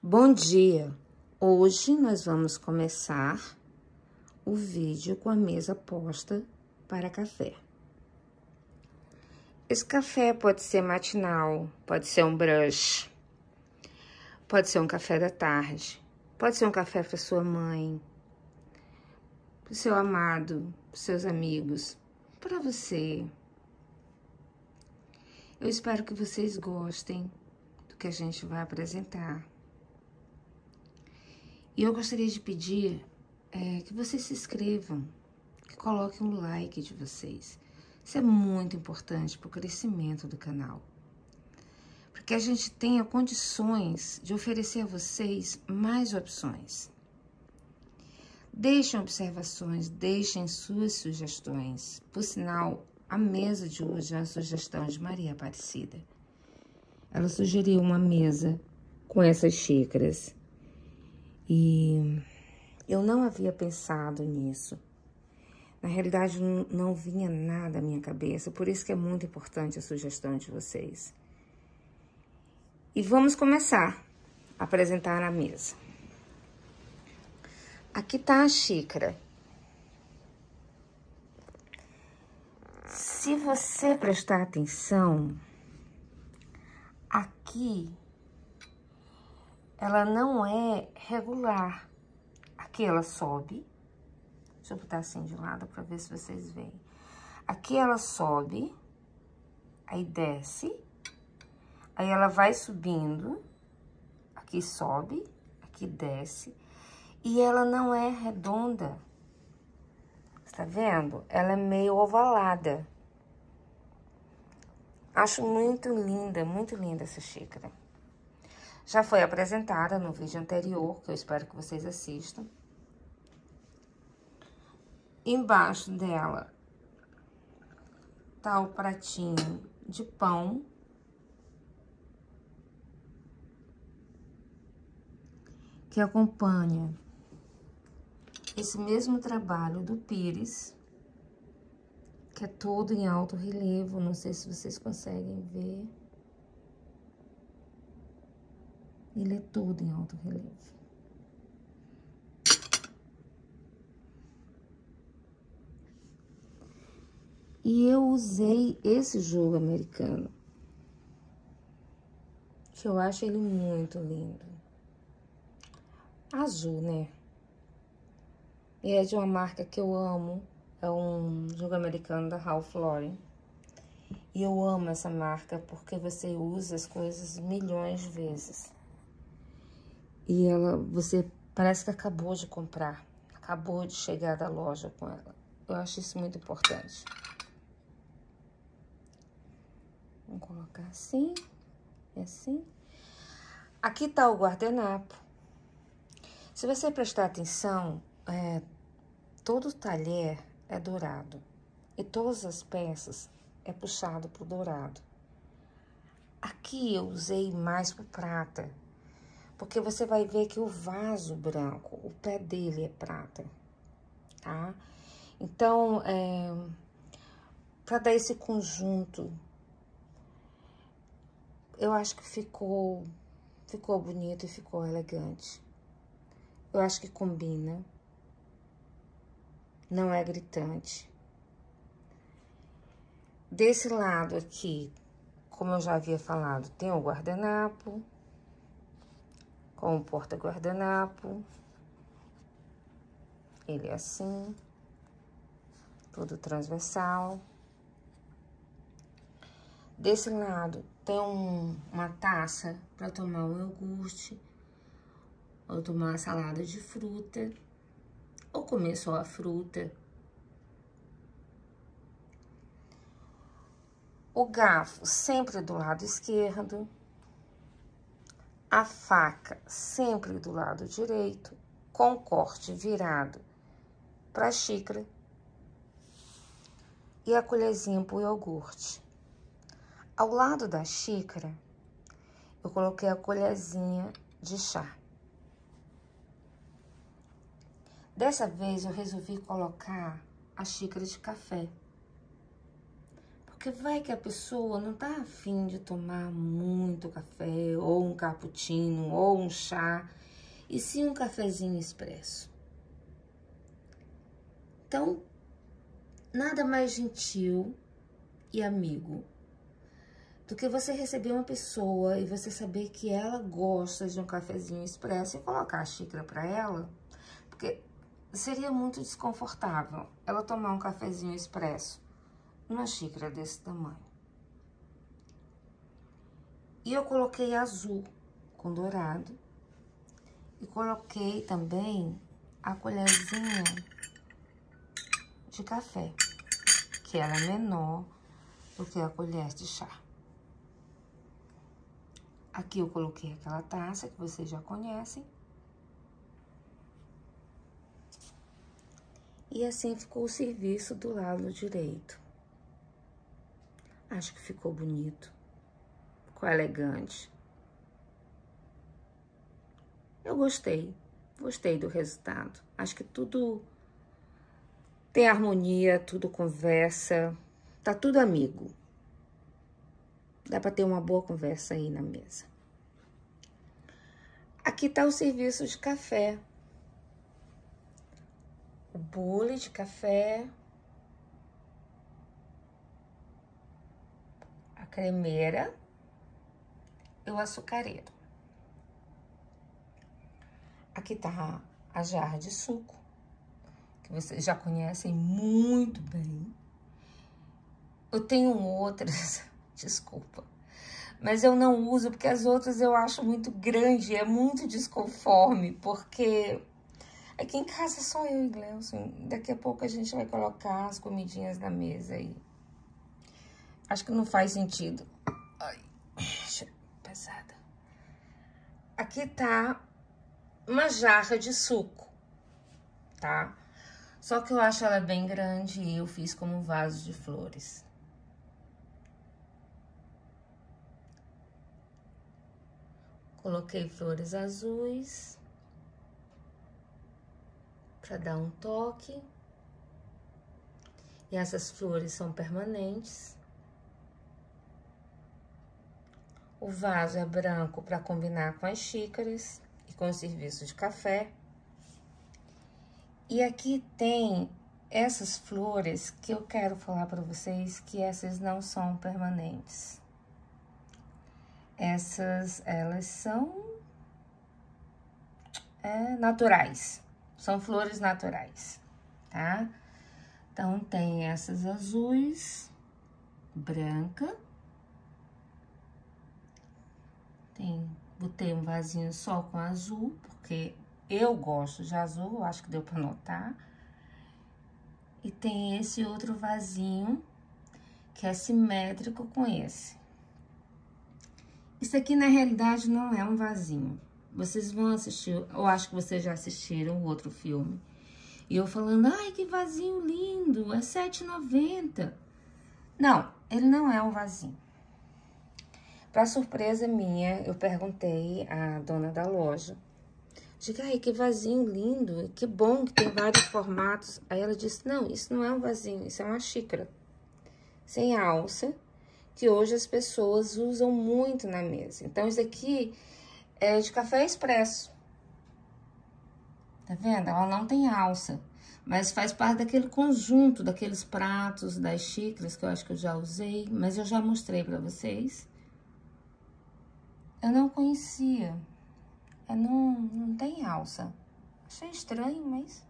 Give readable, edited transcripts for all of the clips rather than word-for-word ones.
Bom dia! Hoje nós vamos começar o vídeo com a mesa posta para café. Esse café pode ser matinal, pode ser um brush, pode ser um café da tarde, pode ser um café para sua mãe, para o seu amado, para seus amigos, para você. Eu espero que vocês gostem do que a gente vai apresentar. E eu gostaria de pedir que vocês se inscrevam, que coloquem um like de vocês. Isso é muito importante para o crescimento do canal. Para que a gente tenha condições de oferecer a vocês mais opções. Deixem observações, deixem suas sugestões. Por sinal, a mesa de hoje é uma sugestão de Maria Aparecida. Ela sugeriu uma mesa com essas xícaras. E eu não havia pensado nisso. Na realidade, não vinha nada à minha cabeça, por isso que é muito importante a sugestão de vocês. E vamos começar a apresentar a mesa. Aqui está a xícara. Se você prestar atenção, aqui ela não é regular. Aqui ela sobe. Deixa eu botar assim de lado para ver se vocês veem. Aqui ela sobe, aí desce, aí ela vai subindo, aqui sobe, aqui desce, e ela não é redonda. Tá vendo? Ela é meio ovalada. Acho muito linda essa xícara. Já foi apresentada no vídeo anterior, que eu espero que vocês assistam. Embaixo dela tá o pratinho de pão. Que acompanha esse mesmo trabalho do Pires, que é todo em alto relevo, não sei se vocês conseguem ver. Ele é todo em alto relevo. E eu usei esse jogo americano, que eu acho ele muito lindo. Azul, né? E é de uma marca que eu amo. É um jogo americano da Ralph Lauren. E eu amo essa marca porque você usa as coisas milhões de vezes. E você parece que acabou de comprar. Acabou de chegar da loja com ela. Eu acho isso muito importante. Vamos colocar assim. E assim. Aqui tá o guardanapo. Se você prestar atenção, todo o talher é dourado. E todas as peças é puxado pro dourado. Aqui eu usei mais pro prata. Porque você vai ver que o vaso branco, o pé dele é prata, tá? Então, para dar esse conjunto, eu acho que ficou bonito e ficou elegante. Eu acho que combina. Não é gritante. Desse lado aqui, como eu já havia falado, tem o guardanapo. Com o porta-guardanapo. Ele é assim. Todo transversal. Desse lado tem uma taça para tomar um iogurte. Ou tomar uma salada de fruta. Ou comer só a fruta. O garfo sempre do lado esquerdo. A faca sempre do lado direito, com o corte virado para a xícara. E a colherzinha para o iogurte. Ao lado da xícara, eu coloquei a colherzinha de chá. Dessa vez, eu resolvi colocar a xícara de café. Porque vai que a pessoa não tá afim de tomar muito café, ou um cappuccino, ou um chá, e sim um cafezinho expresso. Então, nada mais gentil e amigo do que você receber uma pessoa e você saber que ela gosta de um cafezinho expresso e colocar a xícara para ela, porque seria muito desconfortável ela tomar um cafezinho expresso numa xícara desse tamanho. E eu coloquei azul com dourado e coloquei também a colherzinha de café, que ela é menor do que a colher de chá. Aqui eu coloquei aquela taça que vocês já conhecem. E assim ficou o serviço do lado direito. Acho que ficou bonito, ficou elegante. Eu gostei do resultado. Acho que tudo tem harmonia, tudo conversa, tá tudo amigo. Dá para ter uma boa conversa aí na mesa. Aqui tá o serviço de café. O bule de café. A cremeira e o açucareiro. Aqui tá a jarra de suco, que vocês já conhecem muito bem. Eu tenho outras, desculpa, mas eu não uso porque as outras eu acho muito grande, é muito desconforme, porque aqui em casa só eu e Gleuson. Daqui a pouco a gente vai colocar as comidinhas na mesa aí. Acho que não faz sentido. Ai, pesada. Aqui tá uma jarra de suco, tá? Só que eu acho ela bem grande e eu fiz como um vaso de flores. Coloquei flores azuis para dar um toque. E essas flores são permanentes. O vaso é branco para combinar com as xícaras e com o serviço de café. E aqui tem essas flores que eu quero falar para vocês que essas não são permanentes. Essas, elas são naturais. São flores naturais, tá? Então, tem essas azuis, branca. Botei um vasinho só com azul, porque eu gosto de azul, eu acho que deu pra notar. E tem esse outro vasinho, que é simétrico com esse. Isso aqui, na realidade, não é um vasinho. Vocês vão assistir, eu acho que vocês já assistiram o outro filme. E eu falando, ai, que vasinho lindo, é R$7,90. Não, ele não é um vasinho. Pra surpresa minha, eu perguntei à dona da loja. Diga, ai, que vasinho lindo, que bom que tem vários formatos. Aí ela disse, não, isso não é um vasinho, isso é uma xícara. Sem alça, que hoje as pessoas usam muito na mesa. Então, isso aqui é de café expresso. Tá vendo? Ela não tem alça, mas faz parte daquele conjunto, daqueles pratos, das xícaras, que eu acho que eu já usei, mas eu já mostrei pra vocês. Eu não conhecia. Não tem alça. Achei estranho, mas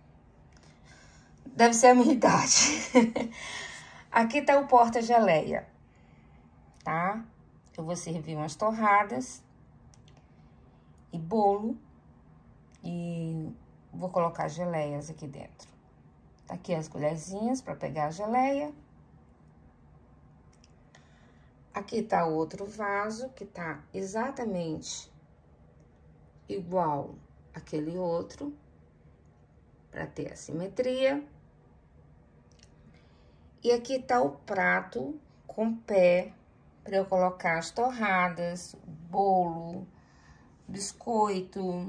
deve ser a minha idade. Aqui tá o porta-geleia, tá? Eu vou servir umas torradas e bolo e vou colocar geleias aqui dentro. Tá aqui as colherzinhas para pegar a geleia. Aqui tá outro vaso que tá exatamente igual aquele outro, para ter a simetria. E aqui tá o prato com pé, para eu colocar as torradas, bolo, biscoito,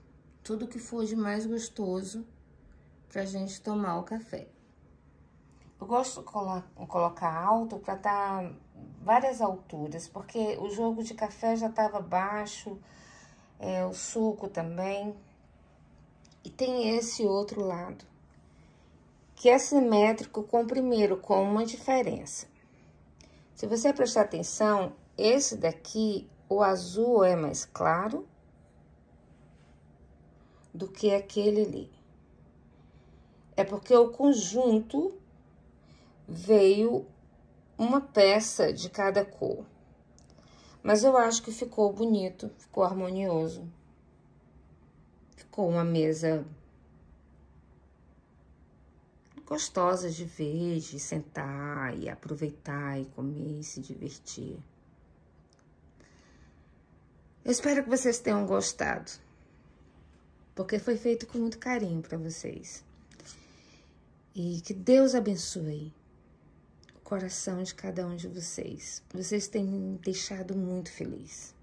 tudo que for de mais gostoso pra gente tomar o café. Eu gosto de colocar alto para dar várias alturas, porque o jogo de café já estava baixo, o suco também. E tem esse outro lado, que é simétrico com o primeiro, com uma diferença. Se você prestar atenção, esse daqui, o azul é mais claro do que aquele ali. É porque o conjunto veio uma peça de cada cor. Mas eu acho que ficou bonito, ficou harmonioso. Ficou uma mesa gostosa de ver, de sentar e aproveitar e comer e se divertir. Eu espero que vocês tenham gostado, porque foi feito com muito carinho para vocês. E que Deus abençoe o coração de cada um de vocês. Vocês têm me deixado muito feliz.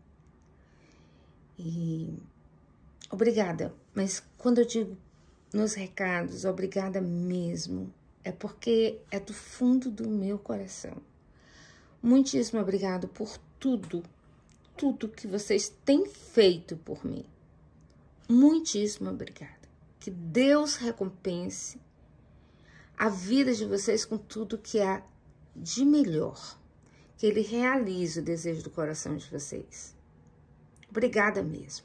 E obrigada, mas quando eu digo nos recados, obrigada mesmo, é porque é do fundo do meu coração. Muitíssimo obrigado por tudo que vocês têm feito por mim. Muitíssimo obrigada. Que Deus recompense a vida de vocês com tudo que há de melhor. Que Ele realize o desejo do coração de vocês. Obrigada mesmo.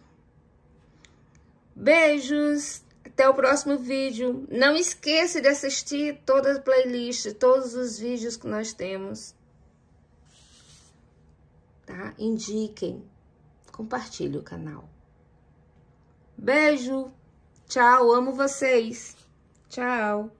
Beijos! Até o próximo vídeo. Não esqueça de assistir toda a playlist, todos os vídeos que nós temos. Tá? Indiquem. Compartilhe o canal. Beijo! Tchau! Amo vocês! Tchau!